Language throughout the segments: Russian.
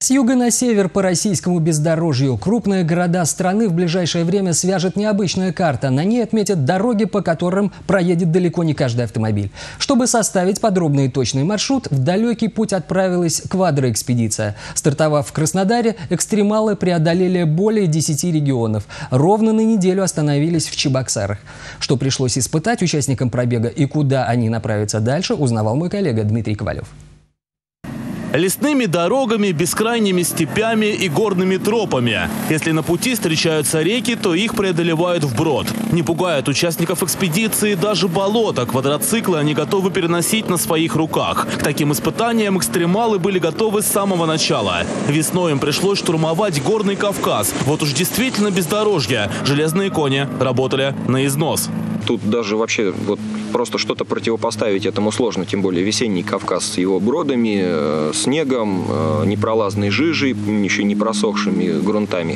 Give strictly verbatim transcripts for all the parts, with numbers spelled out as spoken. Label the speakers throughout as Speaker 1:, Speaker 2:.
Speaker 1: С юга на север по российскому бездорожью крупные города страны в ближайшее время свяжет необычная карта. На ней отметят дороги, по которым проедет далеко не каждый автомобиль. Чтобы составить подробный и точный маршрут, в далекий путь отправилась квадроэкспедиция. Стартовав в Краснодаре, экстремалы преодолели более десяти регионов. Ровно на неделю остановились в Чебоксарах. Что пришлось испытать участникам пробега и куда они направятся дальше, узнавал мой коллега Дмитрий Ковалев.
Speaker 2: Лесными дорогами, бескрайними степями и горными тропами. Если на пути встречаются реки, то их преодолевают вброд. Не пугают участников экспедиции даже болото. Квадроциклы они готовы переносить на своих руках. К таким испытаниям экстремалы были готовы с самого начала. Весной им пришлось штурмовать Горный Кавказ. Вот уж действительно бездорожье. Железные кони работали на износ.
Speaker 3: Тут даже вообще вот просто что-то противопоставить этому сложно, тем более весенний Кавказ с его бродами, снегом, непролазной жижей, еще не просохшими грунтами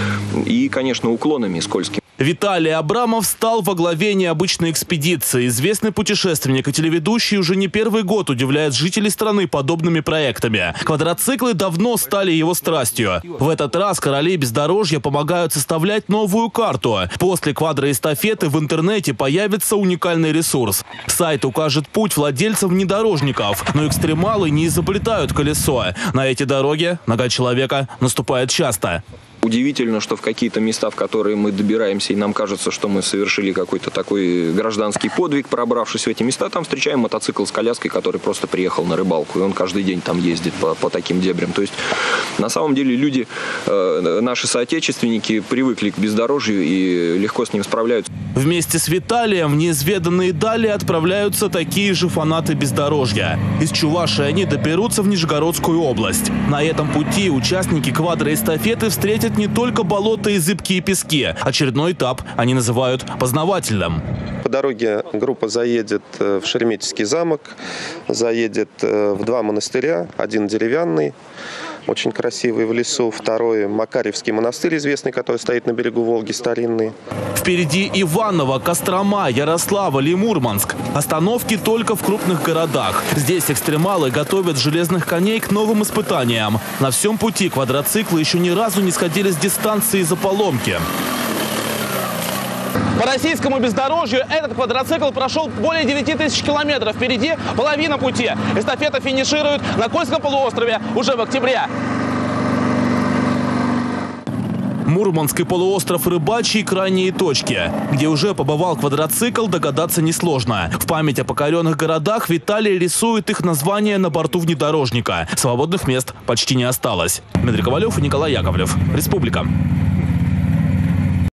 Speaker 3: и, конечно, уклонами скользкими.
Speaker 2: Виталий Абрамов стал во главе необычной экспедиции. Известный путешественник и телеведущий уже не первый год удивляет жителей страны подобными проектами. Квадроциклы давно стали его страстью. В этот раз короли бездорожья помогают составлять новую карту. После квадроэстафеты в интернете появится уникальный ресурс. Сайт укажет путь владельцам внедорожников, но экстремалы не изобретают колесо. На эти дороги нога человека наступает часто.
Speaker 3: Удивительно, что в какие-то места, в которые мы добираемся, и нам кажется, что мы совершили какой-то такой гражданский подвиг, пробравшись в эти места, там встречаем мотоцикл с коляской, который просто приехал на рыбалку, и он каждый день там ездит по, по таким дебрям. То есть, на самом деле, люди, э, наши соотечественники, привыкли к бездорожью и легко с ним справляются.
Speaker 2: Вместе с Виталием в неизведанные дали отправляются такие же фанаты бездорожья. Из Чувашии они доберутся в Нижегородскую область. На этом пути участники квадроэстафеты встретят не только болота и зыбкие пески. Очередной этап они называют познавательным.
Speaker 4: По дороге группа заедет в Шереметьевский замок, заедет в два монастыря. Один деревянный, очень красивый в лесу. Второй Макарьевский монастырь известный, который стоит на берегу Волги, старинный.
Speaker 2: Впереди Иваново, Кострома, Ярославль и Мурманск. Остановки только в крупных городах. Здесь экстремалы готовят железных коней к новым испытаниям. На всем пути квадроциклы еще ни разу не сходили с дистанции из-за поломки. По российскому бездорожью этот квадроцикл прошел более девяти тысяч километров. Впереди половина пути. Эстафета финиширует на Кольском полуострове уже в октябре. Мурманск и полуостров Рыбачий – крайние точки. Где уже побывал квадроцикл, догадаться несложно. В память о покоренных городах Виталий рисует их название на борту внедорожника. Свободных мест почти не осталось. Дмитрий Ковалев и Николай Яковлев. Республика.